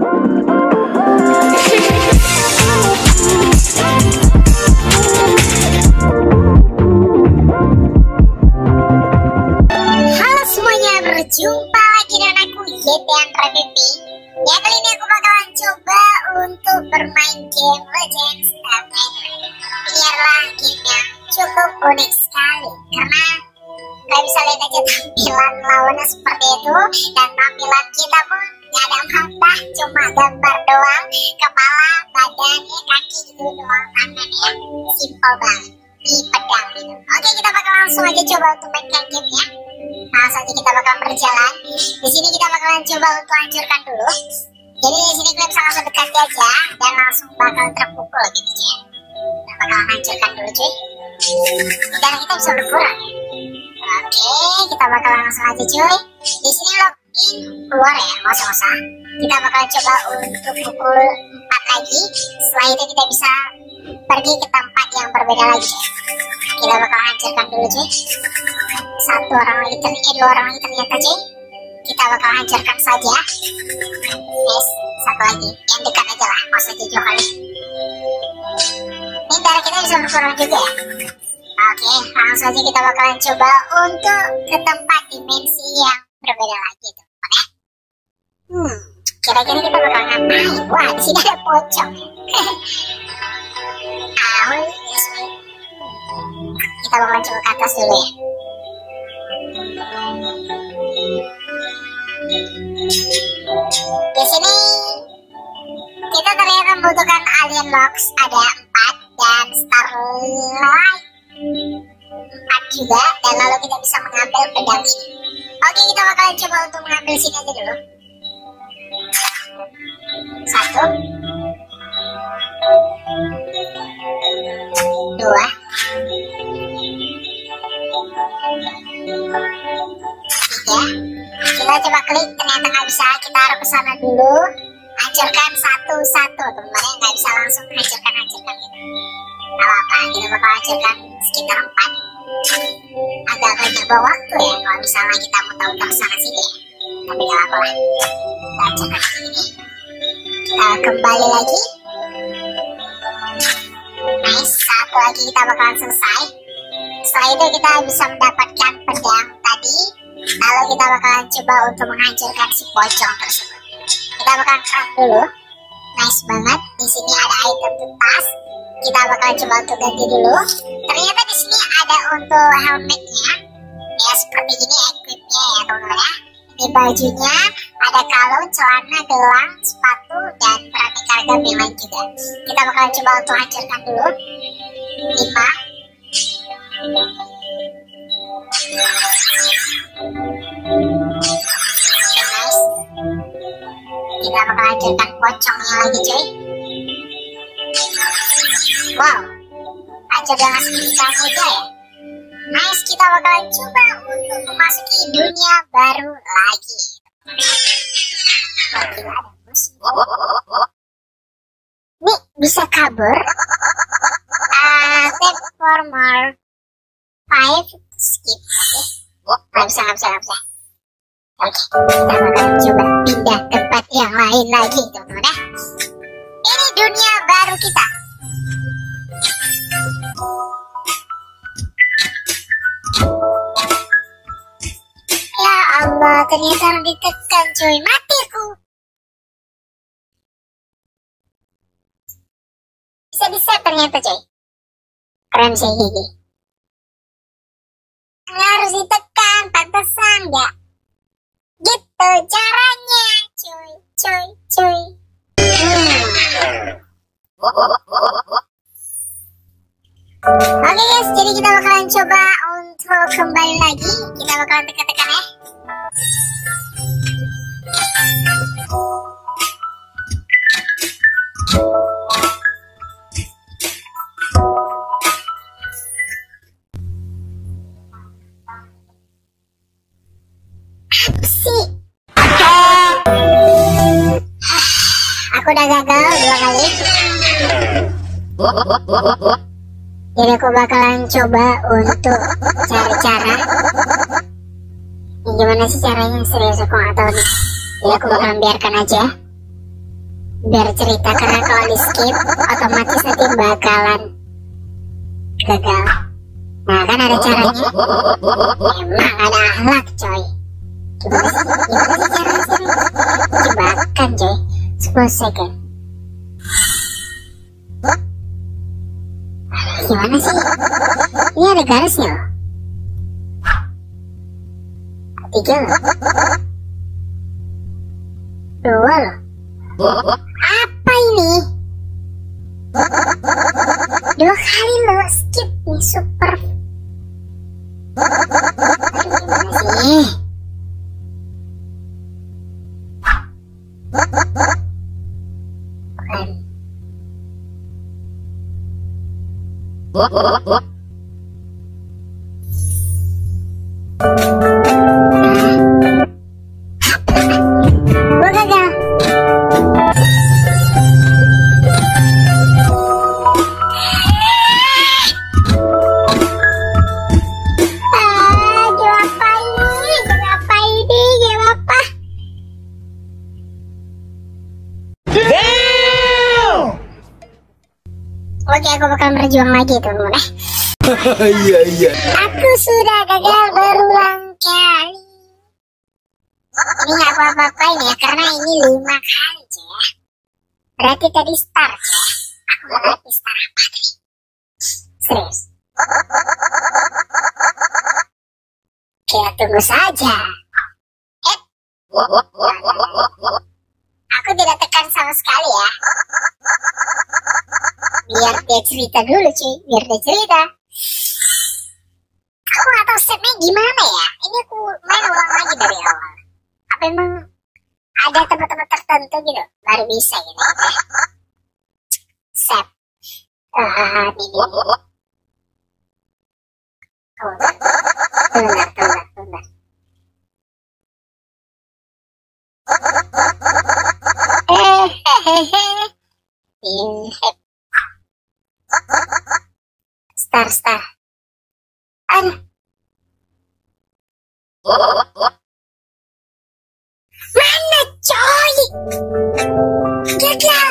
Halo semuanya, berjumpa lagi dengan aku Yetean Revivi. Ya, kali ini aku bakalan coba untuk bermain game Legends Arena. Ini adalah game yang cukup unik sekali karena kalian bisa lihat aja tampilan lawannya seperti itu, dan tampilan kita pun gak ada mata, cuma gambar doang, kepala, badannya, kaki gitu doang, tangannya simple banget di pedang gitu. Oke, kita bakal langsung aja coba untuk mainkan gamenya. Langsung aja kita bakal berjalan. Di sini kita bakalan coba untuk hancurkan dulu. Jadi di sini kalian bisa langsung dekat aja dan langsung bakal terpukul gitu ya. Kita bakal hancurkan dulu cuy. Dan kita bisa berkurang ya. Oke, kita bakal langsung aja cuy. Di sini login keluar ya, nggak usah. Kita bakal coba untuk pukul 4 lagi. Setelah itu kita bisa pergi ke tempat yang berbeda lagi cuy. Kita bakal hancurkan dulu cuy. Dua orang lagi ternyata cuy. Kita bakal hancurkan saja. Yes, satu lagi. Yang dekat aja lah, nggak usah jauh kali. Ini darah kita bisa berkurang juga ya. Oke, langsung aja kita bakalan coba untuk ke tempat dimensi yang berbeda lagi teman ya. Kira-kira kita bakal ngapain? Wah, di sini ada pocong. Kita bakalan coba ke atas dulu ya. Di sini kita terlihat membutuhkan alien box ada 4 dan starlight 4 juga, dan lalu kita bisa mengambil pedang ini. Oke, kita bakalan coba untuk mengambil sini aja dulu. 1 2 3. Kita coba klik, ternyata nggak bisa. Kita harus ke sana dulu, hancurkan satu-satu teman-teman ya, nggak bisa langsung hancurkan gitu. Gak apa-apa, kita bakal hancurkan sekitar 4. Agak banyak bawa waktu ya kalau misalnya kita mau tahu ke sana sini ya, tapi gak apa-apa lah. Kita hancurkan ini, kita kembali lagi. Nice, satu lagi kita bakalan selesai. Setelah itu kita bisa mendapatkan pedang tadi, lalu kita bakalan coba untuk menghancurkan si pocong tersebut. Kita bakalan craft dulu. Nice banget. Di sini ada item tas. Kita bakalan coba untuk ganti dulu. Ternyata di sini ada untuk helmetnya. Ya seperti ini equipnya ya teman-teman ya. Ini bajunya, ada kalung, celana, gelang, sepatu, dan beraneka ragam yang lain juga. Kita bakalan coba untuk hancurkan dulu. 5. Nice. Kita bakal hancurkan pocongnya lagi cuy. Wow, hancur dengan sedikit muda ya. Nice, kita bakalan coba untuk memasuki dunia baru lagi. Nih, bisa kabur. Tap for more 5, skip. Nggak bisa. Oke, kita bakal coba pindah tempat yang lain lagi teman-teman ya. Ini dunia baru kita. Ya Allah, ternyata ditekan cuy, mati aku. Bisa ternyata cuy. Keren sih gigi. Harus ditekan, pantesan gak? Gitu caranya cuy. Oke guys, jadi kita bakalan coba untuk kembali lagi. Kita bakalan tekan-tekan ya. Aku udah gagal 2 kali. Jadi aku bakalan coba untuk cari cara. Gimana sih caranya? Serius aku gak tahu nih. Jadi aku bakalan biarkan aja. biar cerita, karena kalau di skip otomatis nanti bakalan gagal. Nah kan ada caranya. Emang ada akhlak coy. Gimana sih caranya? Jebakan coy, 10 second. Gimana sih? Ini ada garisnya loh. 3 loh. 2 loh. Apa ini? 2 kali lo skip nih, super. Aduh, gimana sih? Bukan. Gua gagal. Oke, aku bakal berjuang lagi teman-teman. Iya. Aku sudah gagal berulang kali. Ini nggak apa-apain ya, karena ini 5 kali ya. Berarti tadi start ya. Aku nggak ngerti start apa tadi. Serius. Oke, tunggu saja. Aku tidak tekan sama sekali ya. Biar dia cerita dulu cuy, biar dia cerita. Aku gak tahu stepnya gimana ya. Ini aku main ulang lagi dari awal. Apa emang ada tempat-tempat tertentu gitu baru bisa gitu ya. Step ini. Tunggu. Star. Aduh. Mana coy? Gagal